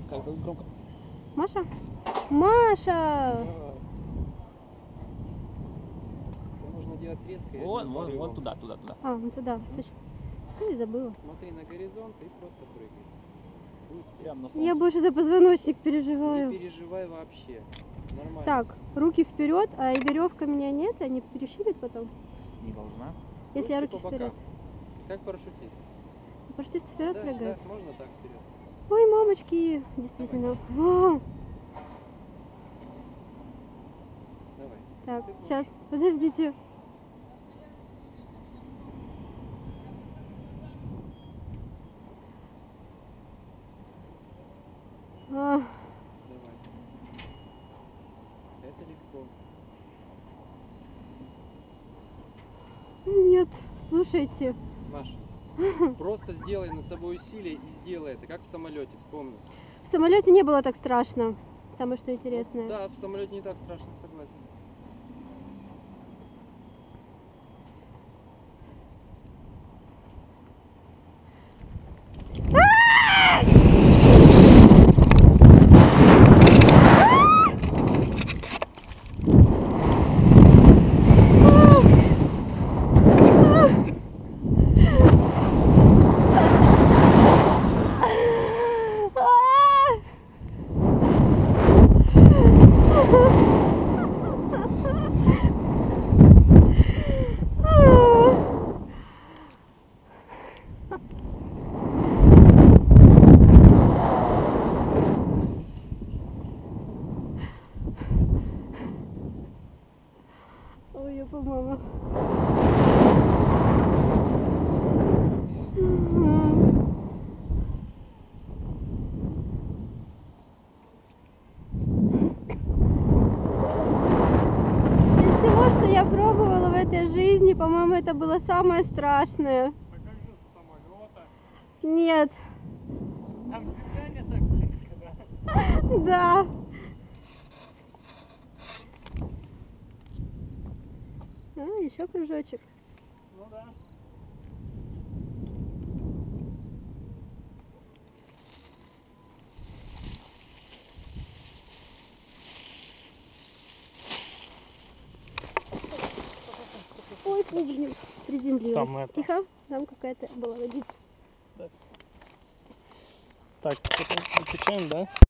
Как зовут громко? Маша? Маша! Нужно делать резко. Вот туда. А, вон туда, точно. Ну и забыла. Смотри на горизонт и просто прыгай. Прям на солнце. Я больше за позвоночник Не переживаю. переживай вообще. Нормально. Так, руки вперед, а и веревка меня нет, они перешибят потом. Не должна. Если я Ручки руки по вперед. бокам. Как парашютист. Почти вперед Да, прыгает. да, можно так вперед. Ой, мамочки, действительно. А, Давай. так, сейчас, подождите. А, Давай. Это легко. нет, слушайте. Маш, просто сделай над собой усилие и сделай это, как в самолете, вспомни. В самолете не было так страшно. Самое что интересное. Да, в самолете не так страшно, согласен. Ой, я по-моему. Из всего, что я пробовала в этой жизни, по-моему, это было самое страшное. Нет. Там движение так близко, да? Да. А, еще кружочек. Ну да. Ой, блин, приземлилась. Там это. Тихо, там какая-то была водица. Так, потом выключаем, да?